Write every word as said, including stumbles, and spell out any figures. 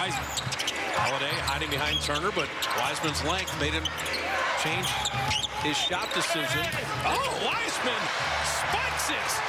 Holiday hiding behind Turner, but Wiseman's length made him change his shot decision. Oh, Wiseman spikes it.